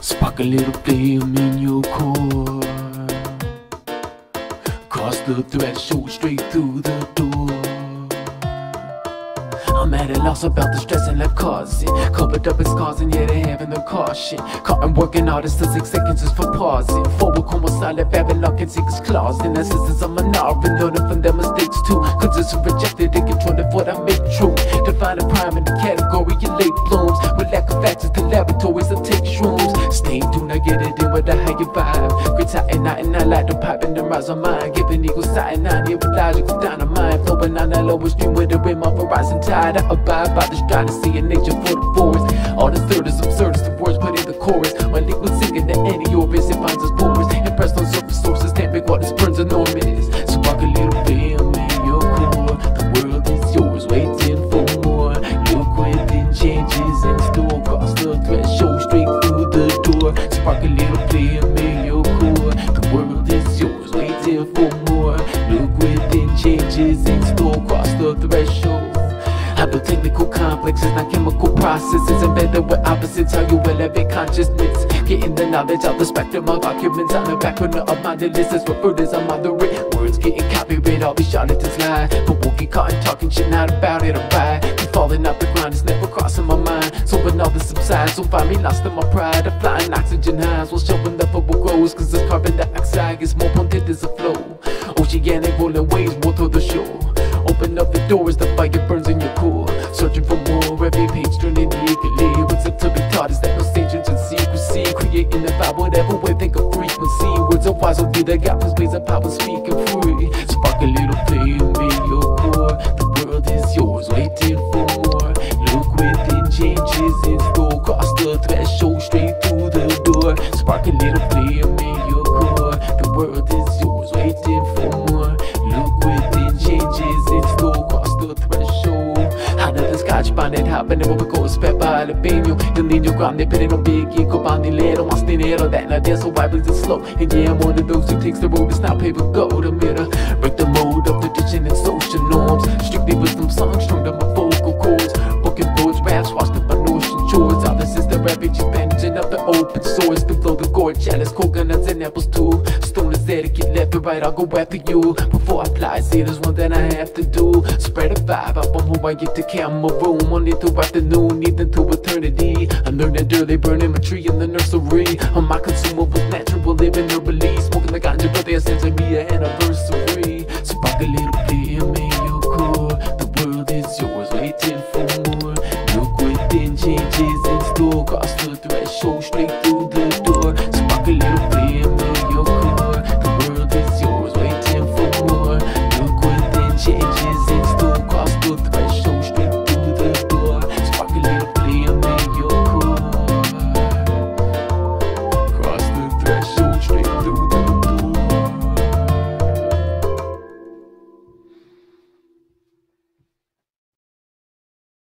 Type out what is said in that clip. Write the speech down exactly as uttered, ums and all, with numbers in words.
Spark a little flame in your core. Cross the threshold straight through the door. I'm at a loss about the stress and life causing. Covered up in scars and yet I having the caution. Caught and working hardest to six seconds just for pausing. Forward como silent Babylon can seek his claws. In essence I'm an hour and learning from their mistakes too. Cause it's rejected and controlling what I make true. Define a prime in the category of late blooms. With lack of access to laboratories that take shrooms. Stay tuned, I get it in with a higher vibe. Grit tight and night and I like the pipe and the rise of mine. Giving equal sight and I hear with logical dynamite. Flowing on that lowest stream with the rim of a rising tide. I abide by the stride to see a nature for the forest. All the third is absurd as the words put in the chorus. My liquid singing the any orbits, it finds us porous. Impressed on surface sources, can't make all this burns enormous. Spark a little flame in your core. The world is yours, waiting for more. Look within, changes in store. Cross the threshold straight through the door. Spark a little flame in your core. The world is yours, waiting for more. Look within, changes in store. Cross the threshold. Have the technical complexes, not chemical processes. Embedded with opposites, how you elevate consciousness. Getting the knowledge of the spectrum of arguments. On the back corner of my list is referred as a moderate. Words getting copyrighted, all these charlatans lie. But we'll get caught and talking shit, not about it, alright. We falling off the ground, it's never crossing my mind. So when all this subsides, will find me lost in my pride. The flying oxygen highs will show when the bubble grows. Cause this carbon dioxide gets more pointed as a flow. Oceanic rolling waves more through the shore. Open up the door as the fire burns in your core. Searching for more, every page turning eagerly. What's up to be taught is that no stages in secrecy. Creating the vibe, whatever way, think of frequency. Words of wise will be the God, blaze of power, speaking free. Spark a little flame in your core. The world is yours, waiting for more. Look within, changes in store. Cross the threshold, straight through the door. Spark a little flame in your core. The world is yours, waiting for more. Look within, changes in store. Cross the threshold. Another scotch bonnet happening when we go sped by jalapeno. El niño grande pero no big y cobanilero. Más dinero that not there so why bleeds it slow. And yeah, I'm one of those who takes the road that's not paper gold. A mirror, break the mode of tradition and social norms. Strictly wisdom songs strung on my vocal cords. Booking boards, raps, washed up on ocean shores. All this is the ravage invention of the open source. Below the gourd, chalice, coconuts and apples too. Stone is there to get left and right, I'll go after you. Before I fly, see there's one that I have to do. Spread a vibe up on who I get to camera room. Monday through afternoon, even to eternity. I learned that early, burning my tree in the nursery. On my consumables, natural living herbally. Smoking the ganja, but their sense of me an anniversary. Spark a little flame in your core. The world is yours, waiting for more. Look within, changes in store. Cross the threshold, straight through the